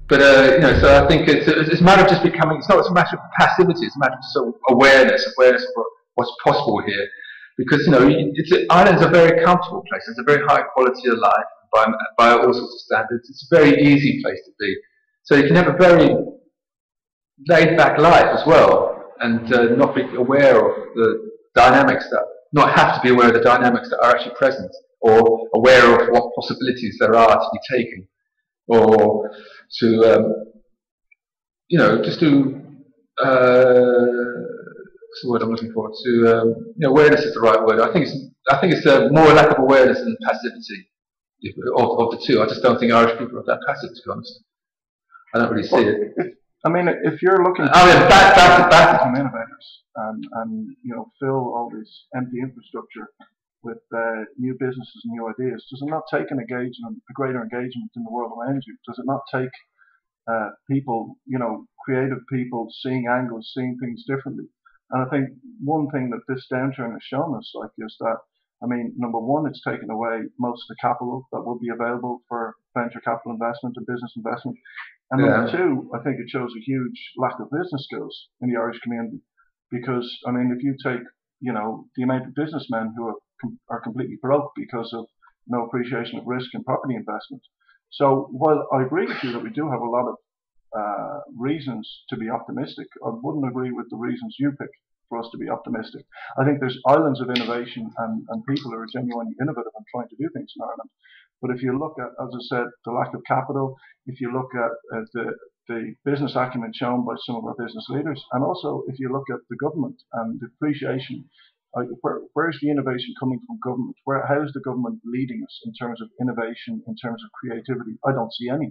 But so I think it's a matter of just becoming. It's not a matter of passivity. It's a matter of sort of awareness of what's possible here. Because Ireland's a very comfortable place. It's a very high quality of life by all sorts of standards. It's a very easy place to be. So you can have a very laid back life as well, and not be aware of the dynamics not have to be aware of the dynamics that are actually present, or aware of what possibilities there are to be taken, or to just to what's the word I'm looking for? Awareness is the right word. I think it's more a lack of awareness than passivity of the two. I just don't think Irish people are that passive, to be honest. I don't really see it. I mean, if you're looking back to become innovators and fill all this empty infrastructure with new businesses and new ideas, does it not take a greater engagement in the world around you? Does it not take people, creative people, seeing angles, seeing things differently? And I think one thing that this downturn has shown us, is that, number one, it's taken away most of the capital that will be available for venture capital investment and business investment. And number two, I think it shows a huge lack of business skills in the Irish community. Because, if you take, the amount of businessmen who are completely broke because of no appreciation of risk and property investment. So while I agree with you that we do have a lot of reasons to be optimistic, I wouldn't agree with the reasons you pick for us to be optimistic. I think there's islands of innovation and people who are genuinely innovative and trying to do things in Ireland. But if you look at, as I said, the lack of capital, if you look at the business acumen shown by some of our business leaders, and also if you look at the government and the appreciation, where's the innovation coming from government? How is the government leading us in terms of innovation, in terms of creativity? I don't see any.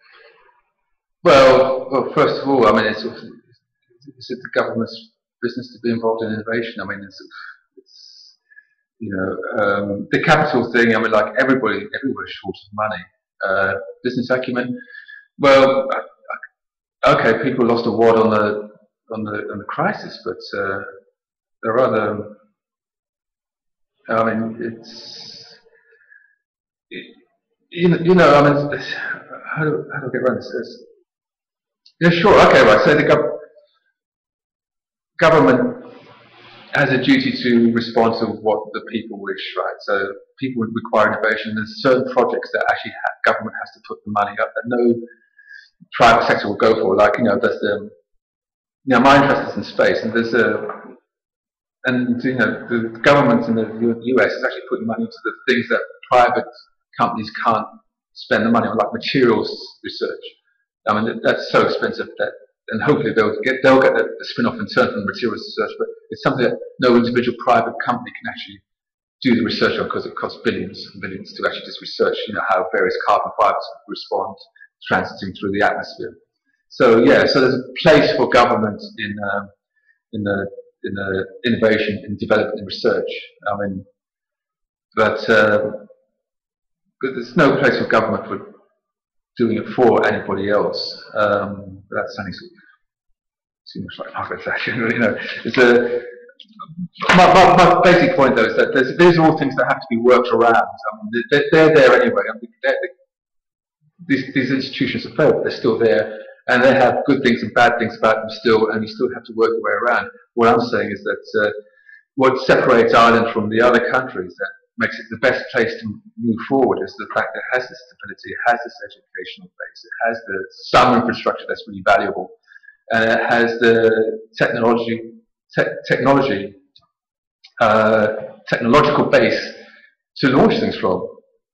Well, first of all, it's the government's business to be involved in innovation. It's the capital thing. Like everybody's short of money. Business acumen. Well, okay, people lost a wad on the crisis, but there are other. How do I get around this? Yeah, sure. Okay, right. So the government has a duty to respond to what the people wish, right? So people require innovation. There's certain projects that actually government has to put the money up that no private sector will go for. Like my interest is in space, and the government in the US is actually putting money into the things that private companies can't spend the money on, like materials research. That's so expensive and hopefully they'll get the spin-off in turn from materials research, but it's something that no individual private company can actually do the research on, because it costs billions and billions to actually just research, how various carbon fibers respond transiting through the atmosphere. So there's a place for government in the innovation, in development and research. But there's no place for government for doing it for anybody else. That's sounding sort of too much like Margaret Thatcher. My basic point though is that these are all things that have to be worked around. They're there anyway. These institutions have failed, but they're still there, and they have good things and bad things about them still, and you still have to work your way around. What I'm saying is that what separates Ireland from the other countries, that makes it the best place to move forward, is the fact that it has this stability, it has this educational base, it has some infrastructure that's really valuable, and it has the technological base to launch things from.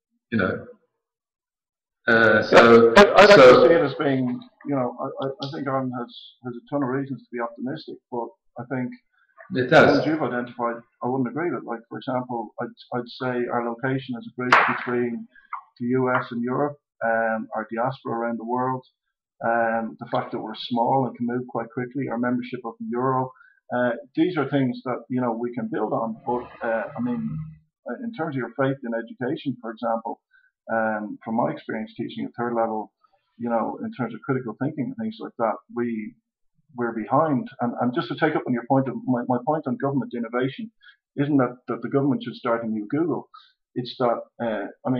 I'd actually see it as being, I think Ireland has a ton of reasons to be optimistic, but I think it does. The ones you've identified, I wouldn't agree with. Like, for example, I'd say our location is a bridge between the US and Europe, our diaspora around the world, the fact that we're small and can move quite quickly, our membership of the Euro. These are things that we can build on. But in terms of your faith in education, for example, from my experience teaching at third level, in terms of critical thinking and things like that, we're behind. And just to take up on your point, my point on government innovation isn't that the government should start a new Google. It's that,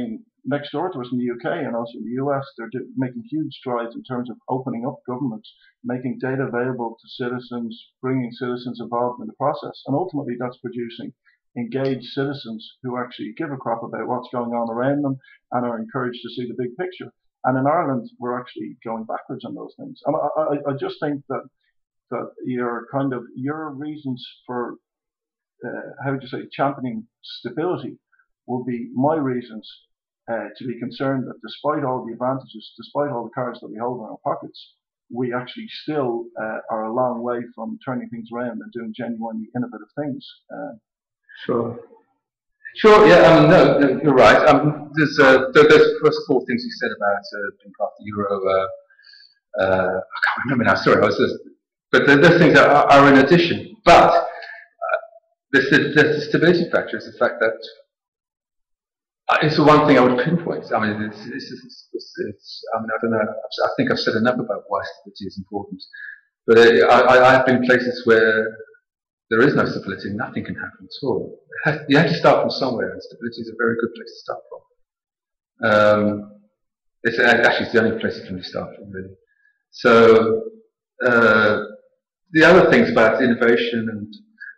next door to us in the UK and also in the US, they're making huge strides in terms of opening up governments, making data available to citizens, bringing citizens involved in the process. And ultimately, that's producing engaged citizens who actually give a crap about what's going on around them and are encouraged to see the big picture. And in Ireland, we're actually going backwards on those things. And I just think that your reasons for how would you say championing stability will be my reasons to be concerned that despite all the advantages, despite all the cards that we hold in our pockets, we actually still are a long way from turning things around and doing genuinely innovative things. Sure. Sure. Yeah. No, you're right. There's those first four things you said about being part of the euro. I can't remember now. Sorry, but those things are in addition. But the stability factor is the fact that it's the one thing I would pinpoint. I mean, I mean, I don't know. I think I've said enough about why stability is important. But I've been places where there is no stability, nothing can happen at all. You have to start from somewhere, and stability is a very good place to start from. It's the only place you can really start from, really. So the other things about innovation and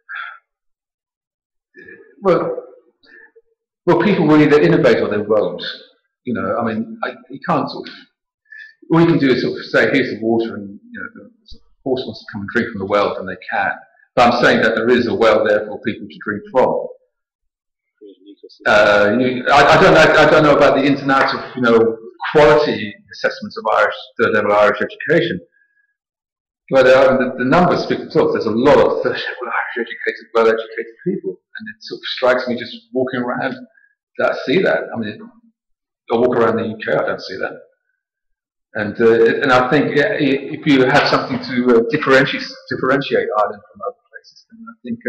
well, people will either innovate or they won't. You know, I mean, you can't sort of. All you can do is sort of say, "Here's the water," and the horse wants to come and drink from the well, then they can. But I'm saying that there is a well there for people to drink from. I don't know about the ins and outs of quality assessments of third level Irish education, but the numbers speak for themselves. There's a lot of third level Irish educated, well-educated people, and it sort of strikes me just walking around that I see that. I mean, I walk around the UK, I don't see that. And I think if you have something to differentiate Ireland from other places, then I think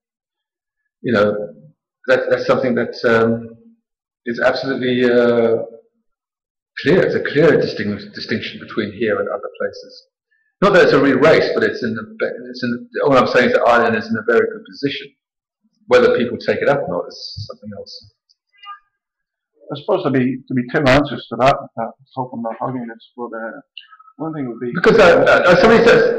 that's something that is absolutely clear. It's a clear distinction between here and other places. Not that it's a real race, but all I'm saying is that Ireland is in a very good position. Whether people take it up or not is something else. I suppose to be two answers to that. I hope I'm not hogging this, but one thing would be because somebody says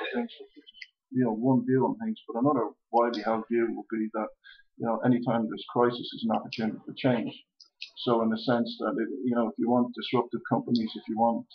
one view on things, but another widely held view would be that anytime there's crisis is an opportunity for change. So in the sense that if you want disruptive companies, if you want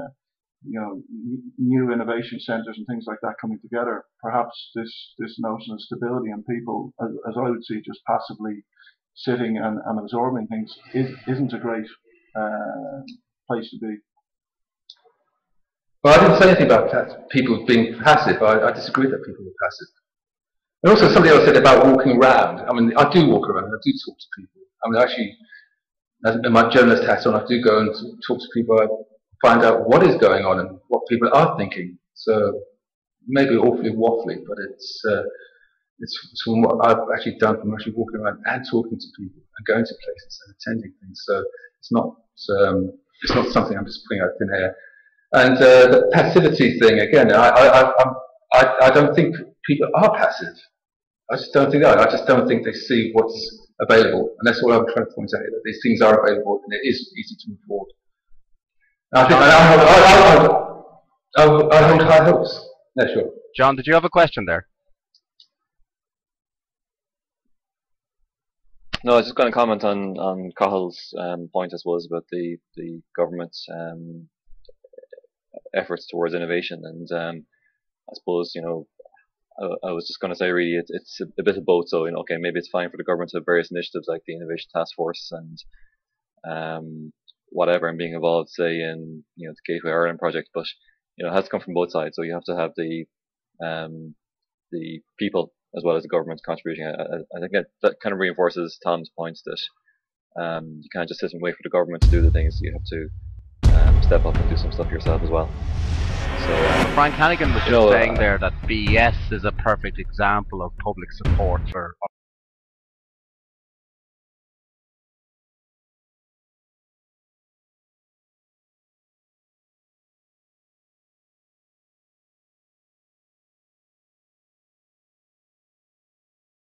new innovation centres and things like that coming together, perhaps this notion of stability and people, as I would see, just passively sitting and absorbing things isn't a great place to be. Well, I didn't say anything about people being passive. I disagree that people are passive. And also somebody else said about walking around. I mean, I do walk around and I do talk to people. I mean, actually, in my journalist hat on, I do go and talk to people. I find out what is going on and what people are thinking. So maybe awfully waffly, but it's from what I've actually done from actually walking around and talking to people and going to places and attending things. So it's not something I'm just putting out thin air. And the passivity thing again, I don't think people are passive. I just don't think that. I just don't think they see what's available, and that's what I'm trying to point out. That these things are available, and it is easy to move forward. I think I hold high hopes. Yeah, sure. John, did you have a question there? No, I was just going to comment on Cahill's point, I suppose, about the government's efforts towards innovation, and I suppose I was just going to say really it's a bit of both. So okay, maybe it's fine for the government to have various initiatives like the Innovation Task Force and whatever, and being involved, say in the Gateway Ireland project, but it has to come from both sides. So you have to have the people as well as the government contributing. I think that kind of reinforces Tom's points that you can't just sit and wait for the government to do the things. You have to step up and do some stuff yourself as well. So Frank Hannigan was just saying there that BES is a perfect example of public support for